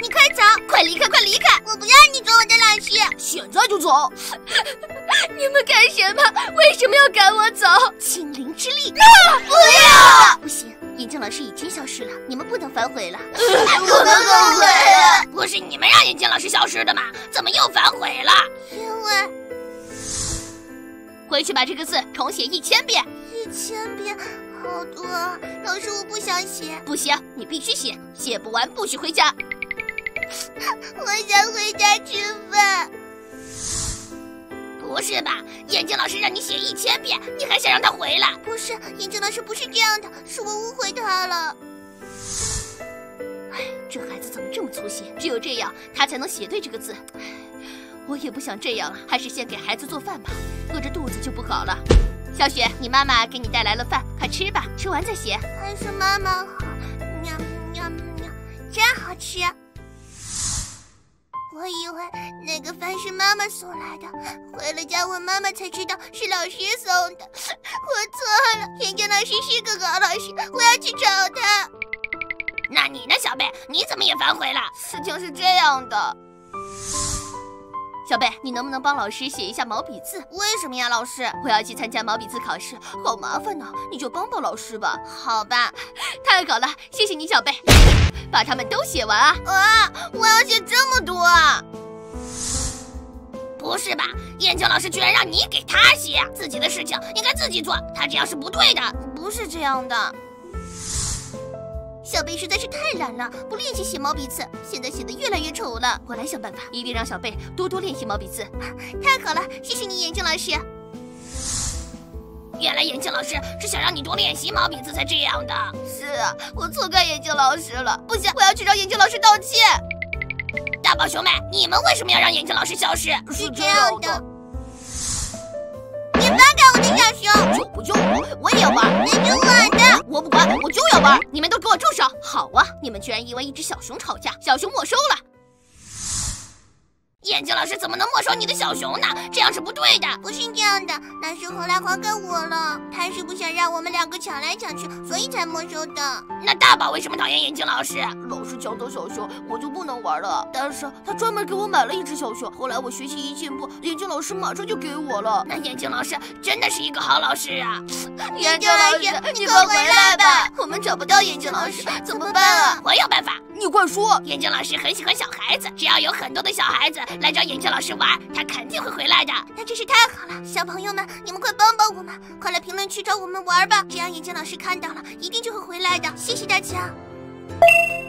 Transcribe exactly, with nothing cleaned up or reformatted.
你快走，快离开，快离开！我不让你做我的老师， 现在就走！ 你们干什么？为什么要赶我走？精灵之力！啊！不要！不行，眼镜老师已经消失了，你们不能反悔了。 我们后悔了！ 不是你们让眼镜老师消失的吗？怎么又反悔了？ 因为回去把这个字重写一千遍。 一千遍。好多啊！老师，我不想写。 不行，你必须写，写不完不许回家。 我想回家吃饭。 不是吧？眼镜老师让你写一千遍，你还想让他回来？ 不是，眼镜老师不是这样的，是我误会他了。 哎，这孩子怎么这么粗心？只有这样，他才能写对这个字。我也不想这样了，还是先给孩子做饭吧，饿着肚子就不好了。小雪，你妈妈给你带来了饭，快吃吧，吃完再写。 还是妈妈好，喵喵喵，真好吃。我以为那个饭是妈妈送来的，回了家问妈妈才知道是老师送的。我错了，眼镜老师是个好老师，我要去找他。 那你呢，小贝？你怎么也反悔了？ 事情是这样的。 小贝，你能不能帮老师写一下毛笔字？ 为什么呀，老师？ 我要去参加毛笔字考试， 好麻烦呢，你就帮帮老师吧。 好吧，太好了，谢谢你，小贝。把它们都写完啊！ 啊，我要写这么多啊！ 不是吧？眼镜老师居然让你给他写，自己的事情应该自己做，他这样是不对的。 不是这样的。 小贝实在是太懒了，不练习写毛笔字，现在写得越来越丑了。 我来想办法，一定让小贝多多练习毛笔字。 太好了，谢谢你，眼镜老师。 原来眼镜老师是想让你多练习毛笔字才这样的。 是啊，我错怪眼镜老师了。不行，我要去找眼镜老师道歉。 大宝兄妹，你们为什么要让眼镜老师消失？ 是这样的。 你放开我的小熊！ 就不就我，我也要玩。 那是我的， 我不管，我就要玩。 你们都给我住手！好啊，你们居然因为一只小熊吵架，小熊没收了。眼镜老师怎么能没收你的小熊呢？这样是不对的。 不是这样的，那是后来还给我了。他是不想让我们两个抢来抢去，所以才没收的。 那大宝为什么讨厌眼镜老师？ 老师抢走小熊，我就不能玩了。但是他专门给我买了一只小熊，后来我学习一进步，眼镜老师马上就给我了。 那眼镜老师真的是一个好老师啊！ 眼镜老师，你快回来吧！ 我们找不到眼镜老师，怎么办啊？ 我有办法。 你快说！ 眼镜老师很喜欢小孩子，只要有很多的小孩子来找眼镜老师玩，他肯定会回来的。 那真是太好了，小朋友们，你们快帮帮我们，快来评论区找我们玩吧，这样眼镜老师看到了，一定就会回来的。谢谢大家。